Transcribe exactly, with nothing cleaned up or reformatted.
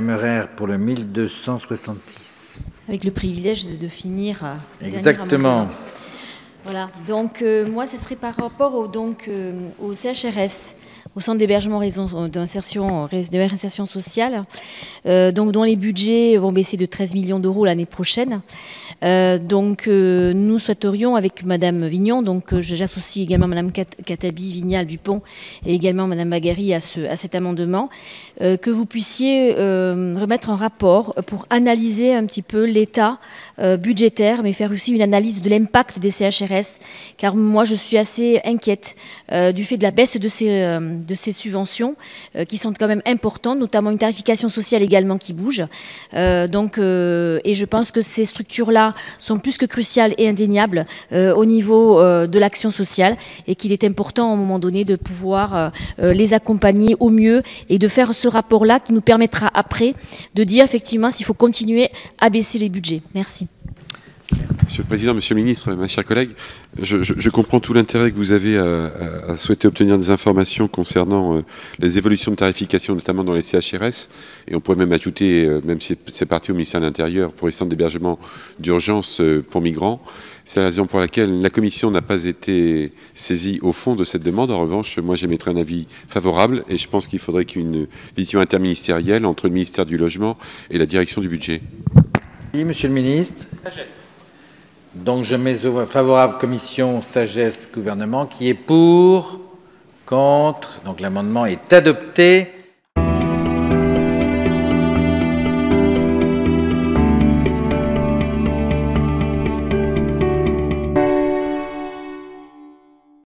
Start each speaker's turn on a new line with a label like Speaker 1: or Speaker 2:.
Speaker 1: Emmerer pour le mille deux cent soixante-six.
Speaker 2: Avec le privilège de, de finir. Euh,
Speaker 1: Exactement.
Speaker 2: Voilà, donc euh, moi, ce serait par rapport au, donc, euh, au C H R S, au Centre d'hébergement d'insertion de réinsertion sociale, euh, donc, dont les budgets vont baisser de treize millions d'euros l'année prochaine. Euh, donc euh, nous souhaiterions avec Madame Vignon, donc euh, j'associe également Madame Katabi, Vignal, Dupont et également Madame Bagary à, ce, à cet amendement, euh, que vous puissiez euh, remettre un rapport pour analyser un petit peu l'état euh, budgétaire, mais faire aussi une analyse de l'impact des C H R S, car moi je suis assez inquiète euh, du fait de la baisse de ces, euh, de ces subventions euh, qui sont quand même importantes, notamment une tarification sociale également qui bouge. Euh, donc, euh, et je pense que ces structures-là sont plus que cruciales et indéniables euh, au niveau euh, de l'action sociale et qu'il est important à un moment donné de pouvoir euh, les accompagner au mieux et de faire ce rapport-là qui nous permettra après de dire effectivement s'il faut continuer à baisser les budgets. Merci.
Speaker 3: Monsieur le Président, Monsieur le Ministre, mes chers collègues, je, je, je comprends tout l'intérêt que vous avez à, à, à souhaiter obtenir des informations concernant euh, les évolutions de tarification, notamment dans les C H R S, et on pourrait même ajouter, euh, même si c'est parti au ministère de l'Intérieur, pour les centres d'hébergement d'urgence euh, pour migrants. C'est la raison pour laquelle la Commission n'a pas été saisie au fond de cette demande. En revanche, moi j'émettrai un avis favorable, et je pense qu'il faudrait qu'une vision interministérielle entre le ministère du Logement et la direction du budget.
Speaker 1: Oui, Monsieur le Ministre.
Speaker 4: Sagesse.
Speaker 1: Donc je mets au vote favorable commission, sagesse, gouvernement, qui est pour, contre. Donc l'amendement est adopté.